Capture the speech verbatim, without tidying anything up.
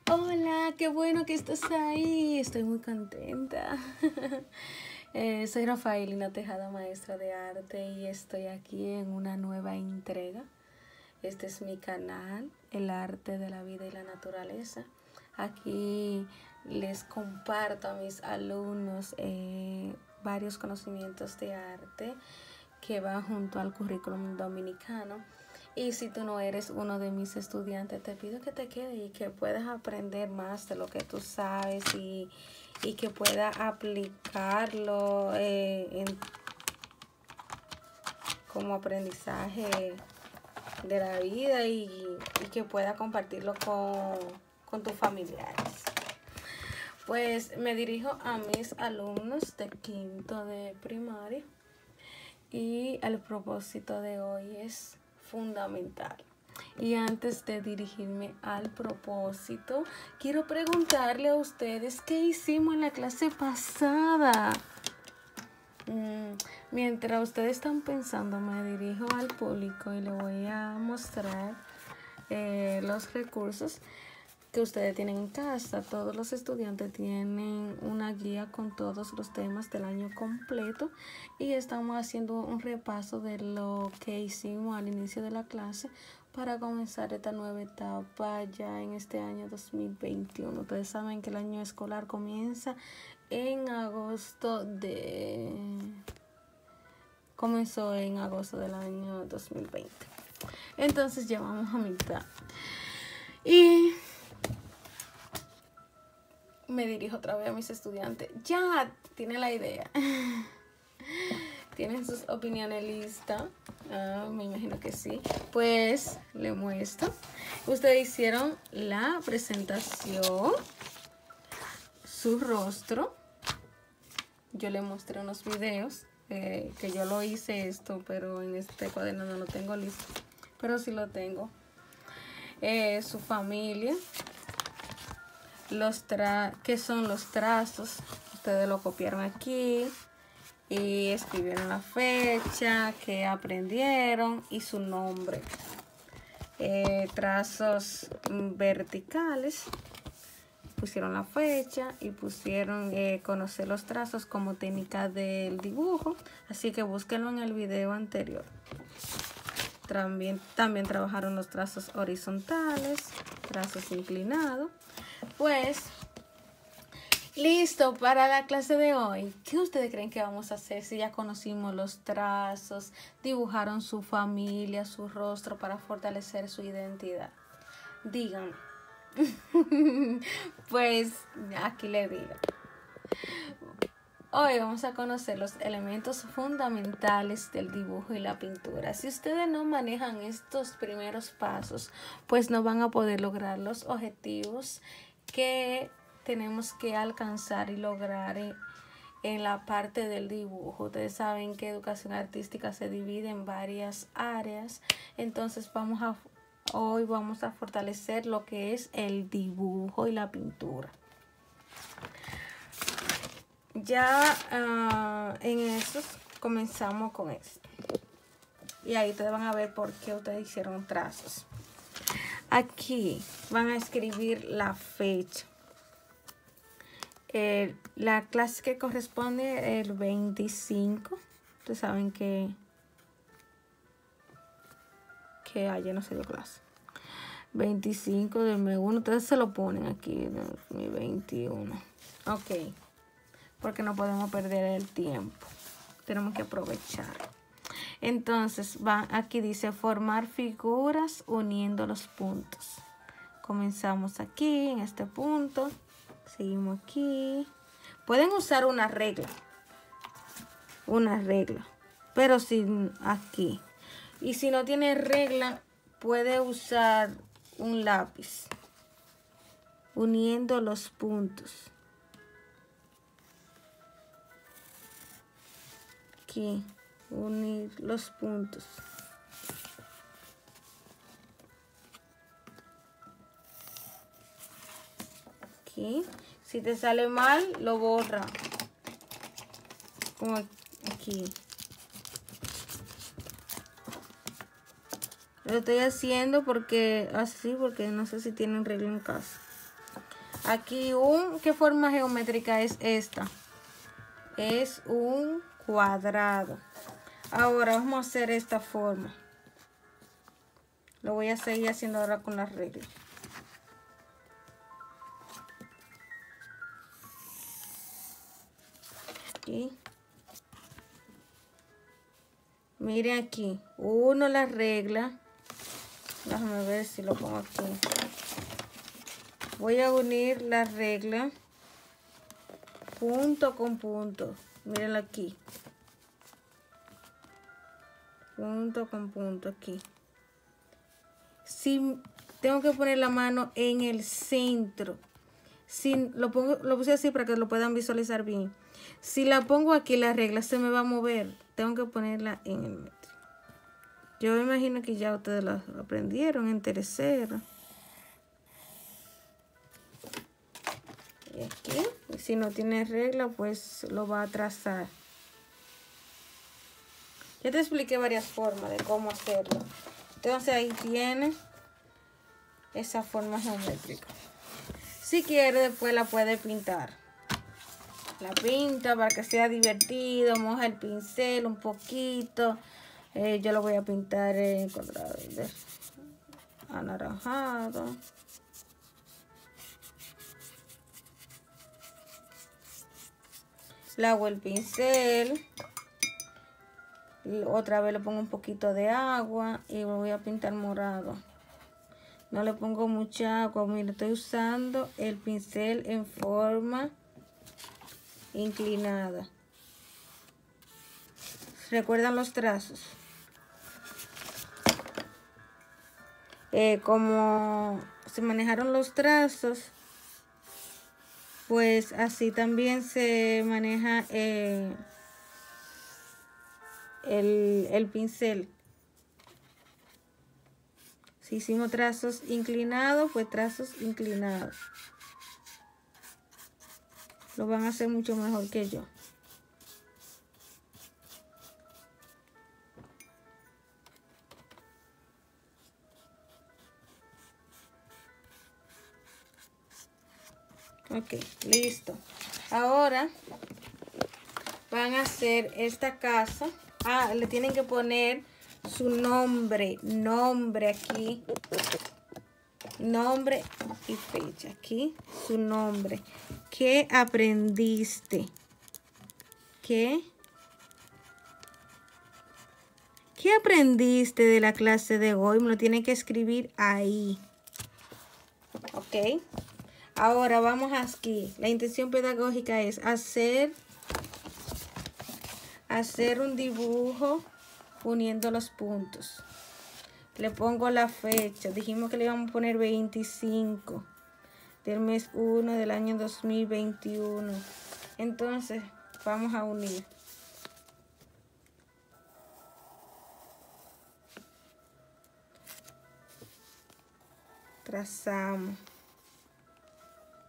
Hola, qué bueno que estás ahí. Estoy muy contenta. eh, soy Rafaelina Tejada, maestra de arte, y estoy aquí en una nueva entrega. Este es mi canal, El Arte de la Vida y la Naturaleza. Aquí les comparto a mis alumnos eh, varios conocimientos de arte que van junto al currículum dominicano. Y si tú no eres uno de mis estudiantes, te pido que te quedes y que puedas aprender más de lo que tú sabes y, y que puedas aplicarlo eh, en, como aprendizaje de la vida y, y que puedas compartirlo con, con tus familiares. Pues me dirijo a mis alumnos de quinto de primaria y el propósito de hoy es fundamental. Y antes de dirigirme al propósito, quiero preguntarle a ustedes qué hicimos en la clase pasada. Mm, mientras ustedes están pensando, me dirijo al público y le voy a mostrar eh, los recursos que ustedes tienen en casa. Todos los estudiantes tienen una guía con todos los temas del año completo y estamos haciendo un repaso de lo que hicimos al inicio de la clase para comenzar esta nueva etapa ya en este año dos mil veintiuno. Ustedes saben que el año escolar comienza en agosto de... comenzó en agosto del año dos mil veinte. Entonces llevamos a mitad. Y me dirijo otra vez a mis estudiantes. Ya tienen la idea. Tienen sus opiniones listas. Ah, me imagino que sí. Pues le muestro. Ustedes hicieron la presentación, su rostro. Yo le mostré unos videos eh, que yo lo hice esto, pero en este cuaderno no lo tengo listo. Pero sí lo tengo. Eh, su familia. Los tra ¿Qué son los trazos? Ustedes lo copiaron aquí y escribieron la fecha que aprendieron y su nombre. Eh, trazos verticales, pusieron la fecha y pusieron eh, conocer los trazos como técnica del dibujo, así que búsquenlo en el video anterior. También, también trabajaron los trazos horizontales, trazos inclinados. Pues, listo para la clase de hoy. ¿Qué ustedes creen que vamos a hacer si ya conocimos los trazos, dibujaron su familia, su rostro para fortalecer su identidad? Díganme. Pues, aquí les digo. Hoy vamos a conocer los elementos fundamentales del dibujo y la pintura. Si ustedes no manejan estos primeros pasos, pues no van a poder lograr los objetivos que tenemos que alcanzar y lograr en, en la parte del dibujo. Ustedes saben que educación artística se divide en varias áreas, entonces vamos a hoy vamos a fortalecer lo que es el dibujo y la pintura. Ya uh, en eso comenzamos con esto. Y ahí ustedes van a ver por qué ustedes hicieron trazos. Aquí van a escribir la fecha. Eh, la clase que corresponde el veinticinco. Ustedes saben que, que ayer no se dio clase. veinticinco del mes uno. Ustedes se lo ponen aquí. Mi veintiuno. Ok. Porque no podemos perder el tiempo. Tenemos que aprovechar. Entonces, va, aquí dice formar figuras uniendo los puntos. Comenzamos aquí, en este punto. Seguimos aquí. Pueden usar una regla. Una regla. Pero sin aquí. Y si no tiene regla, puede usar un lápiz. Uniendo los puntos. Aquí. Unir los puntos. Aquí. Si te sale mal, lo borra. Como aquí. Lo estoy haciendo porque así, porque no sé si tienen regla en casa. Aquí un, ¿qué forma geométrica es esta? Es un cuadrado. Ahora vamos a hacer esta forma. Lo voy a seguir haciendo ahora con las reglas. Aquí. Miren aquí. Uno la regla. Déjame ver si lo pongo aquí. Voy a unir la regla punto con punto. Mírenlo aquí. Punto con punto aquí. Si tengo que poner la mano en el centro. Si lo pongo, lo puse así para que lo puedan visualizar bien. Si la pongo aquí, la regla se me va a mover. Tengo que ponerla en el medio. Yo me imagino que ya ustedes la aprendieron en tercero. Y aquí, si no tiene regla, pues lo va a trazar. Ya te expliqué varias formas de cómo hacerlo. Entonces ahí tiene esa forma geométrica. Si quiere, después la puede pintar. La pinta para que sea divertido. Moja el pincel un poquito. Eh, yo lo voy a pintar en color anaranjado. Lavo el pincel. Otra vez le pongo un poquito de agua y lo voy a pintar morado. No le pongo mucha agua. Mira, estoy usando el pincel en forma inclinada. ¿Recuerdan los trazos? Eh, como se manejaron los trazos, pues así también se maneja eh, el, el pincel. Si hicimos trazos inclinados, pues trazos inclinados. Lo van a hacer mucho mejor que yo. Ok, listo. Ahora van a hacer esta casa. Ah, le tienen que poner su nombre, nombre aquí. Nombre y fecha. Aquí su nombre. ¿Qué aprendiste? ¿Qué? ¿Qué aprendiste de la clase de hoy? Me lo tienen que escribir ahí. Ok. Ahora vamos aquí. La intención pedagógica es hacer, hacer un dibujo uniendo los puntos. Le pongo la fecha. Dijimos que le íbamos a poner veinticinco del mes uno del año dos mil veintiuno. Entonces vamos a unir. Trazamos.